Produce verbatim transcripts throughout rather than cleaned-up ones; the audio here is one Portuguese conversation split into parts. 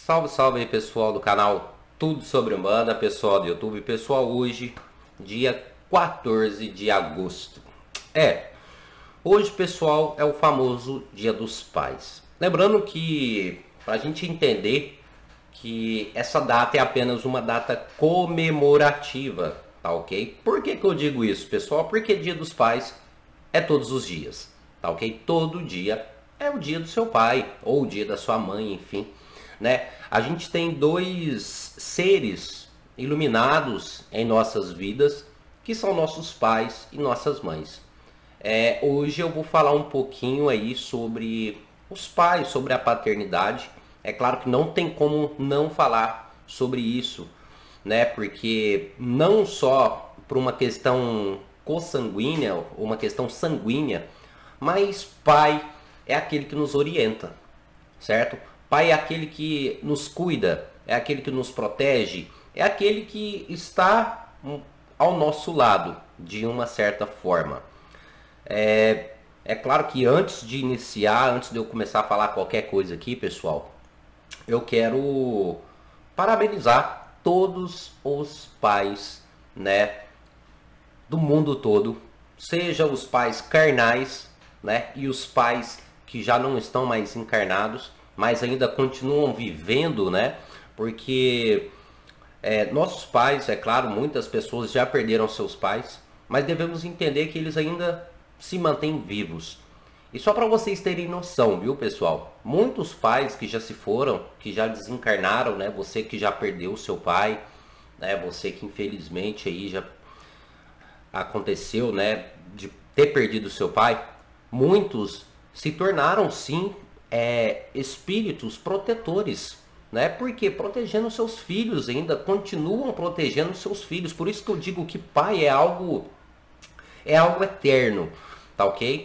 Salve, salve aí pessoal do canal Tudo Sobre Umbanda, pessoal do YouTube. Pessoal, hoje, dia quatorze de agosto. É, hoje pessoal é o famoso Dia dos Pais. Lembrando que, pra gente entender que essa data é apenas uma data comemorativa, tá ok? Por que que eu digo isso, pessoal? Porque Dia dos Pais é todos os dias, tá ok? Todo dia é o dia do seu pai, ou o dia da sua mãe, enfim, né? A gente tem dois seres iluminados em nossas vidas, que são nossos pais e nossas mães. É, hoje eu vou falar um pouquinho aí sobre os pais, sobre a paternidade. É claro que não tem como não falar sobre isso, né? Porque não só por uma questão consanguínea, uma questão sanguínea, mas pai é aquele que nos orienta, certo? Pai é aquele que nos cuida, é aquele que nos protege, é aquele que está ao nosso lado, de uma certa forma. É, é claro que antes de iniciar, antes de eu começar a falar qualquer coisa aqui, pessoal, eu quero parabenizar todos os pais, né, do mundo todo, seja os pais carnais, né, e os pais que já não estão mais encarnados, mas ainda continuam vivendo, né, porque é, nossos pais, é claro, muitas pessoas já perderam seus pais, mas devemos entender que eles ainda se mantêm vivos. E só para vocês terem noção, viu, pessoal? Muitos pais que já se foram, que já desencarnaram, né? Você que já perdeu o seu pai, né? Você que infelizmente aí já aconteceu, né? De ter perdido o seu pai. Muitos se tornaram, sim, é, espíritos protetores, né? Porque protegendo seus filhos ainda, continuam protegendo seus filhos. Por isso que eu digo que pai é algo, é algo eterno, tá ok?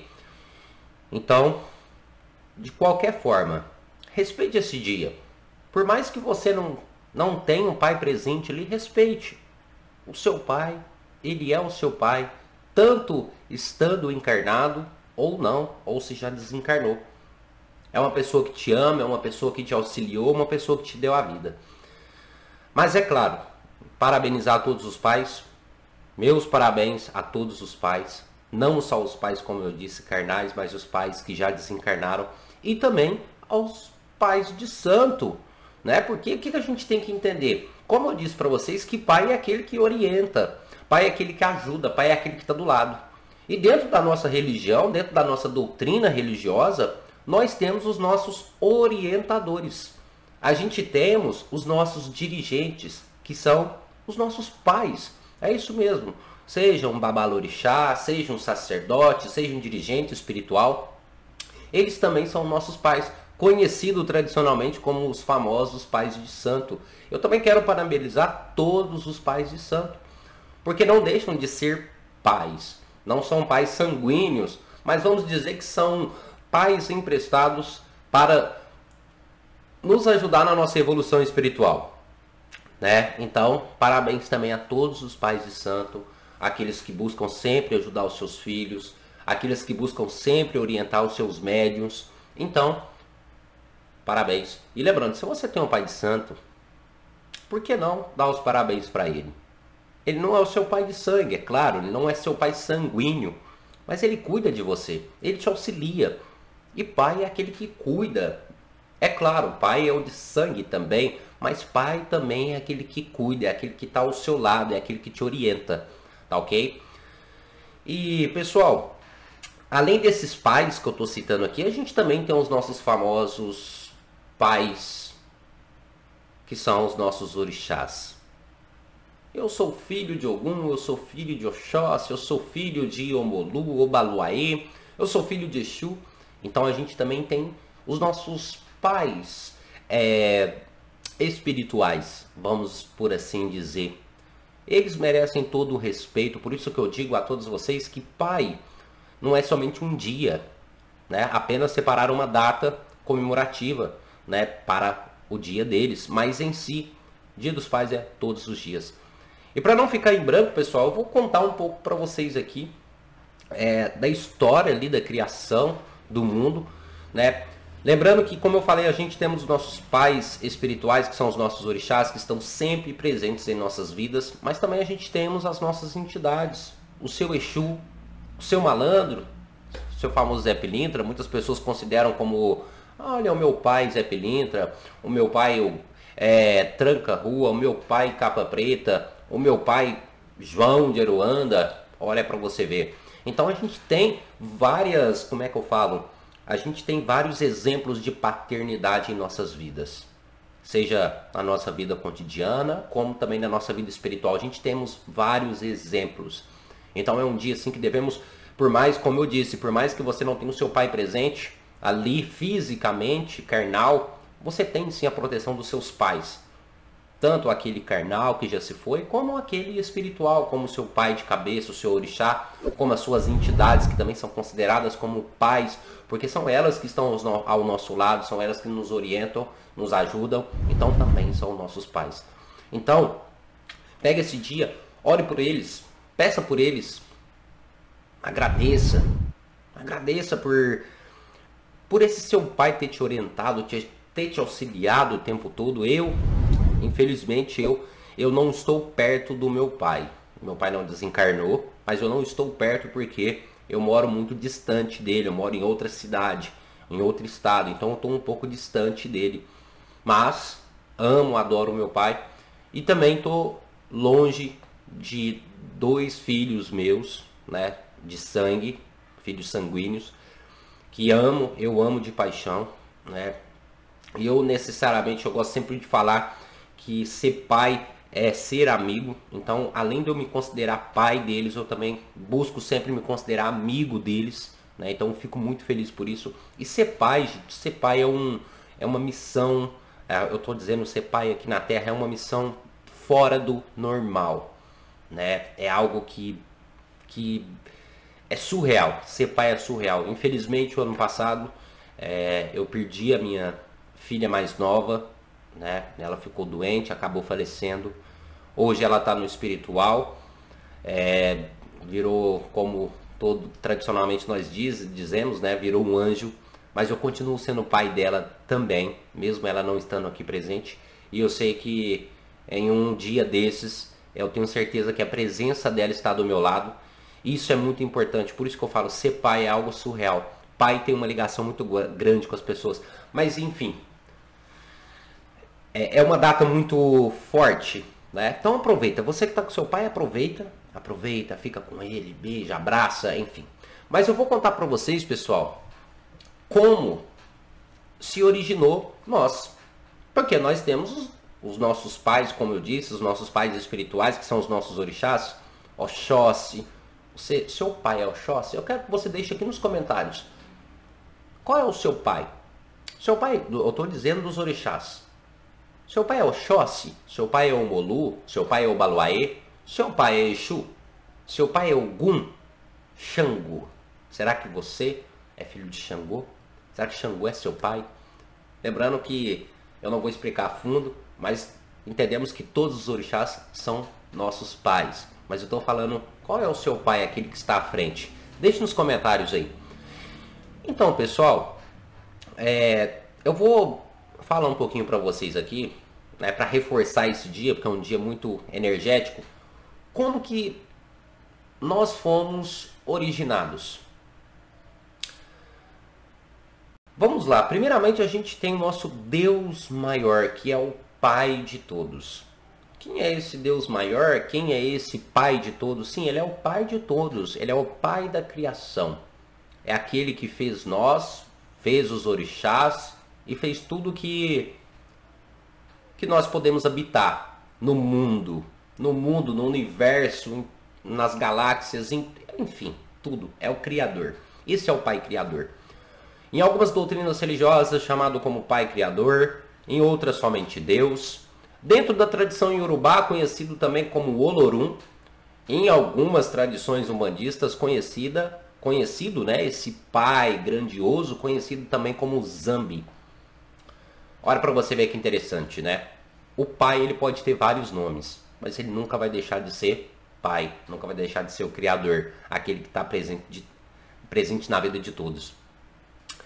Então, de qualquer forma, respeite esse dia. Por mais que você não, não tenha um pai presente ali, respeite o seu pai. Ele é o seu pai, tanto estando encarnado ou não, ou se já desencarnou. É uma pessoa que te ama, é uma pessoa que te auxiliou, uma pessoa que te deu a vida. Mas é claro, parabenizar a todos os pais. Meus parabéns a todos os pais. Não só os pais, como eu disse, carnais, mas os pais que já desencarnaram. E também aos pais de santo, né? Porque o que a gente tem que entender? Como eu disse para vocês, que pai é aquele que orienta. Pai é aquele que ajuda, pai é aquele que está do lado. E dentro da nossa religião, dentro da nossa doutrina religiosa, nós temos os nossos orientadores. A gente temos os nossos dirigentes, que são os nossos pais. É isso mesmo. Seja um babalorixá, seja um sacerdote, seja um dirigente espiritual, eles também são nossos pais, conhecidos tradicionalmente como os famosos pais de santo. Eu também quero parabenizar todos os pais de santo, porque não deixam de ser pais. Não são pais sanguíneos, mas vamos dizer que são pais emprestados para nos ajudar na nossa evolução espiritual, né? Então, parabéns também a todos os pais de santo, aqueles que buscam sempre ajudar os seus filhos, aqueles que buscam sempre orientar os seus médiuns. Então, parabéns. E lembrando, se você tem um pai de santo, por que não dar os parabéns para ele? Ele não é o seu pai de sangue, é claro, ele não é seu pai sanguíneo, mas ele cuida de você, ele te auxilia. E pai é aquele que cuida. É claro, pai é o de sangue também, mas pai também é aquele que cuida, é aquele que está ao seu lado, é aquele que te orienta. Tá ok? E pessoal, além desses pais que eu estou citando aqui, a gente também tem os nossos famosos pais, que são os nossos orixás. Eu sou filho de Ogum, eu sou filho de Oxóssi, eu sou filho de Omolu, Obaluaê, eu sou filho de Exu. Então a gente também tem os nossos pais é, espirituais, vamos por assim dizer. Eles merecem todo o respeito, por isso que eu digo a todos vocês que pai não é somente um dia, né? Apenas separar uma data comemorativa, né, para o dia deles, mas em si, Dia dos Pais é todos os dias. E para não ficar em branco, pessoal, eu vou contar um pouco para vocês aqui é, da história ali da criação do mundo, né? Lembrando que, como eu falei, a gente temos os nossos pais espirituais, que são os nossos orixás, que estão sempre presentes em nossas vidas, mas também a gente temos as nossas entidades, o seu Exu, o seu malandro, o seu famoso Zé Pilintra. Muitas pessoas consideram como, olha, o meu pai Zé Pilintra, o meu pai é, Tranca Rua, o meu pai Capa Preta, o meu pai João de Aruanda, olha para você ver. Então a gente tem várias, como é que eu falo? A gente tem vários exemplos de paternidade em nossas vidas. Seja na nossa vida cotidiana, como também na nossa vida espiritual. A gente temos vários exemplos. Então é um dia assim que devemos, por mais, como eu disse, por mais que você não tenha o seu pai presente ali fisicamente, carnal, você tem sim a proteção dos seus pais. Tanto aquele carnal que já se foi, como aquele espiritual, como o seu pai de cabeça, o seu orixá, como as suas entidades, que também são consideradas como pais, porque são elas que estão ao nosso lado, são elas que nos orientam, nos ajudam, então também são nossos pais. Então, pega esse dia, ore por eles, peça por eles, agradeça, agradeça por, por esse seu pai ter te orientado, ter, ter te auxiliado o tempo todo. Eu... Infelizmente eu, eu não estou perto do meu pai. Meu pai não desencarnou, mas eu não estou perto porque eu moro muito distante dele. Eu moro em outra cidade, em outro estado. Então eu estou um pouco distante dele. Mas amo, adoro meu pai. E também estou longe de dois filhos meus, né, de sangue, filhos sanguíneos, que amo, eu amo de paixão, né. E eu necessariamente, eu gosto sempre de falar que ser pai é ser amigo. Então, além de eu me considerar pai deles, eu também busco sempre me considerar amigo deles, né? Então, eu fico muito feliz por isso. E ser pai, gente, ser pai é, um, é uma missão, é, eu estou dizendo, ser pai aqui na Terra é uma missão fora do normal, né? É algo que, que é surreal. Ser pai é surreal. Infelizmente, o ano passado, é, eu perdi a minha filha mais nova, né? Ela ficou doente, acabou falecendo. Hoje ela está no espiritual, é, virou, como todo tradicionalmente nós diz, dizemos, né? Virou um anjo. Mas eu continuo sendo pai dela também, mesmo ela não estando aqui presente. E eu sei que em um dia desses, eu tenho certeza que a presença dela está do meu lado. Isso é muito importante, por isso que eu falo, ser pai é algo surreal. Pai tem uma ligação muito grande com as pessoas. Mas enfim, é uma data muito forte, né? Então aproveita, você que está com seu pai, aproveita, aproveita, fica com ele, beija, abraça, enfim. Mas eu vou contar para vocês, pessoal, como se originou nós. Porque nós temos os, os nossos pais, como eu disse, os nossos pais espirituais, que são os nossos orixás, Oxóssi. Você, seu pai é Oxóssi? Eu quero que você deixe aqui nos comentários. Qual é o seu pai? Seu pai, eu estou dizendo dos orixás. Seu pai é Oxóssi? Seu pai é Omolu? Seu pai é Obaluaê? Seu pai é Exu? Seu pai é Ogum? Xangô? Será que você é filho de Xangô? Será que Xangô é seu pai? Lembrando que eu não vou explicar a fundo, mas entendemos que todos os orixás são nossos pais. Mas eu estou falando, qual é o seu pai, aquele que está à frente? Deixe nos comentários aí. Então, pessoal, é, eu vou falar um pouquinho para vocês aqui, né, para reforçar esse dia, porque é um dia muito energético, como que nós fomos originados. Vamos lá, primeiramente a gente tem o nosso Deus maior, que é o Pai de todos. Quem é esse Deus maior? Quem é esse Pai de todos? Sim, ele é o Pai de todos, ele é o Pai da criação. É aquele que fez nós, fez os orixás e fez tudo que, que nós podemos habitar no mundo, no mundo, no universo, nas galáxias, enfim, tudo. É o Criador. Esse é o Pai Criador. Em algumas doutrinas religiosas, chamado como Pai Criador, em outras somente Deus. Dentro da tradição iorubá, conhecido também como Olorum. Em algumas tradições umbandistas, conhecida, conhecido, né, esse Pai grandioso, conhecido também como Zambi. Olha para você ver que interessante, né? O Pai, ele pode ter vários nomes, mas ele nunca vai deixar de ser Pai, nunca vai deixar de ser o Criador, aquele que está presente, de, presente na vida de todos.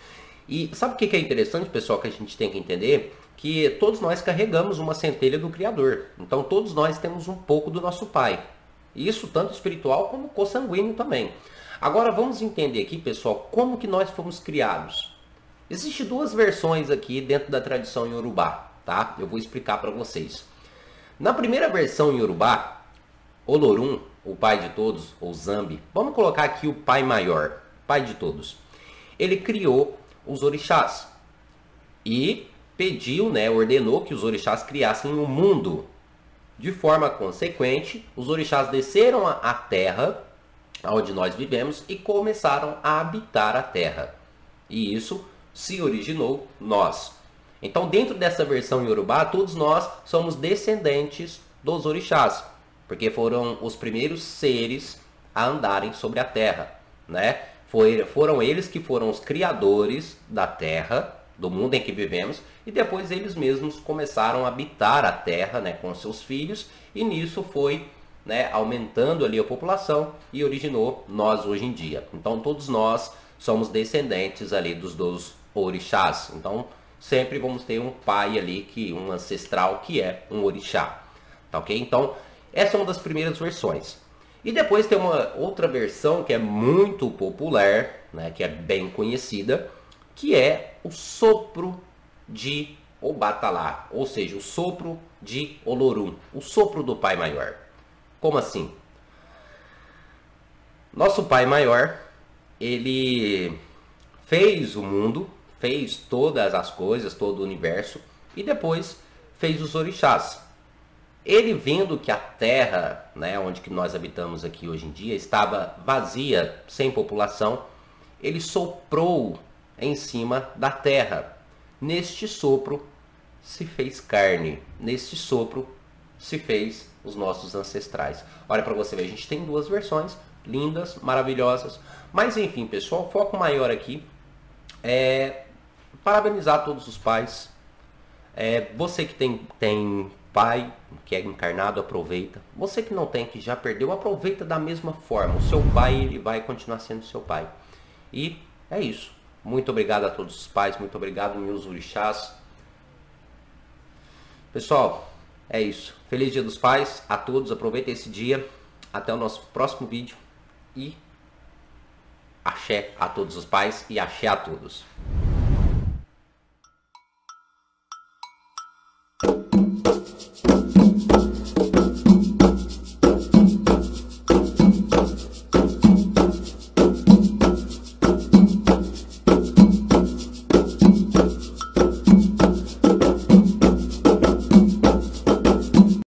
E sabe o que é interessante, pessoal, que a gente tem que entender? Que todos nós carregamos uma centelha do Criador. Então todos nós temos um pouco do nosso Pai. Isso tanto espiritual como consanguíneo também. Agora vamos entender aqui, pessoal, como que nós fomos criados. Existem duas versões aqui dentro da tradição iorubá, tá? Eu vou explicar para vocês. Na primeira versão iorubá, Olorum, o pai de todos, ou Zambi, vamos colocar aqui o pai maior, pai de todos. Ele criou os orixás e pediu, né, ordenou que os orixás criassem o mundo. De forma consequente, os orixás desceram à terra, onde nós vivemos, e começaram a habitar a terra. E isso se originou nós. Então, dentro dessa versão iorubá, todos nós somos descendentes dos orixás, porque foram os primeiros seres a andarem sobre a terra, né? Foi, foram eles que foram os criadores da terra, do mundo em que vivemos, e depois eles mesmos começaram a habitar a terra, né, com seus filhos, e nisso foi, né, aumentando ali a população e originou nós hoje em dia. Então todos nós somos descendentes ali dos, dos orixás. Então sempre vamos ter um pai ali, que um ancestral que é um orixá, tá ok? Então essa é uma das primeiras versões. E depois tem uma outra versão que é muito popular, né, que é bem conhecida, que é o sopro de Obatalá, ou seja, o sopro de Olorum, o sopro do Pai Maior. Como assim? Nosso Pai Maior, ele fez o mundo, fez todas as coisas, todo o universo, e depois fez os orixás. Ele vendo que a terra, né, onde que nós habitamos aqui hoje em dia, estava vazia, sem população, ele soprou em cima da terra. Neste sopro se fez carne. Neste sopro se fez os nossos ancestrais. Olha para você ver, a gente tem duas versões lindas, maravilhosas. Mas enfim, pessoal, o foco maior aqui é parabenizar todos os pais. É, você que tem, tem pai, que é encarnado, aproveita. Você que não tem, que já perdeu, aproveita da mesma forma. O seu pai, ele vai continuar sendo seu pai. E é isso. Muito obrigado a todos os pais, muito obrigado, meus orixás. Pessoal, é isso. Feliz Dia dos Pais a todos, aproveitem esse dia. Até o nosso próximo vídeo. E axé a todos os pais e axé a todos.